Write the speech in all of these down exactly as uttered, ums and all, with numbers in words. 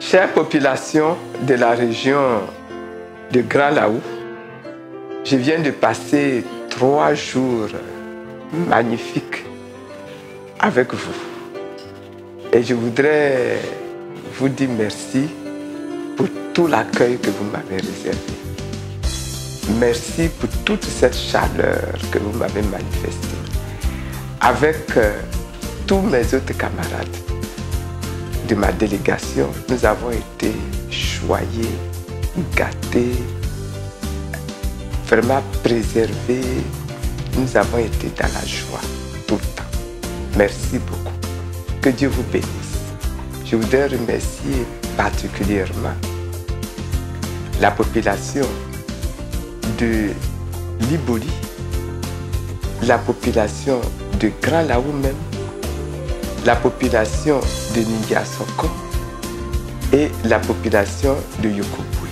Chère population de la région de Grand Laou, je viens de passer trois jours magnifiques avec vous. Et je voudrais vous dire merci pour tout l'accueil que vous m'avez réservé. Merci pour toute cette chaleur que vous m'avez manifestée. Avec euh, tous mes autres camarades de ma délégation, nous avons été choyés, gâtés, vraiment préservés. Nous avons été dans la joie tout le temps. Merci beaucoup. Que Dieu vous bénisse. Je voudrais remercier particulièrement la population de Liboli, la population de Grand Laou même, la population de Ningiasoko et la population de Yokopoué.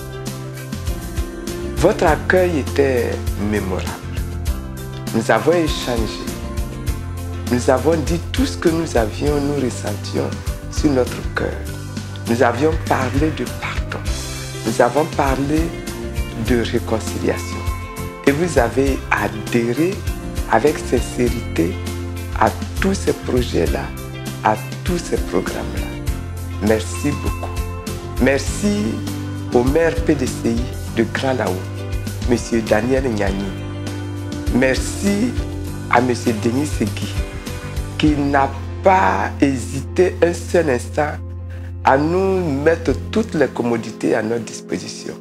Votre accueil était mémorable. Nous avons échangé. Nous avons dit tout ce que nous avions, nous ressentions sur notre cœur. Nous avions parlé de pardon. Nous avons parlé de réconciliation. Et vous avez adhéré avec sincérité à tous ces projets-là, à tous ces programmes-là. Merci beaucoup. Merci au maire P D C I de Grand Laou, M. Daniel Nyani. Merci à M. Denis Segui, qui n'a pas hésité un seul instant à nous mettre toutes les commodités à notre disposition.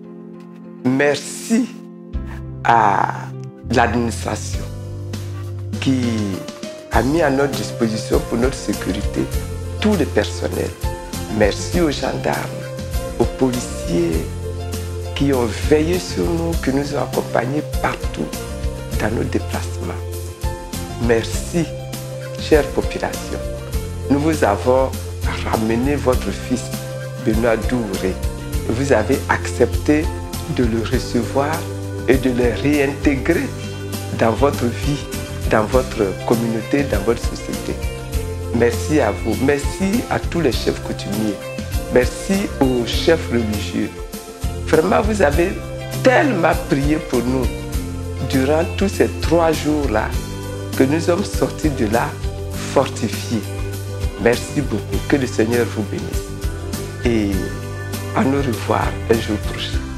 Merci à l'administration qui a mis à notre disposition pour notre sécurité tout le personnel. Merci aux gendarmes, aux policiers qui ont veillé sur nous, qui nous ont accompagnés partout dans nos déplacements. Merci, chère population. Nous vous avons ramené votre fils, Benoît Dououré. Vous avez accepté de le recevoir et de le réintégrer dans votre vie, dans votre communauté, dans votre société. Merci à vous. Merci à tous les chefs coutumiers. Merci aux chefs religieux. Vraiment, vous avez tellement prié pour nous durant tous ces trois jours-là que nous sommes sortis de là fortifiés. Merci beaucoup. Que le Seigneur vous bénisse. Et à nous revoir un jour prochain.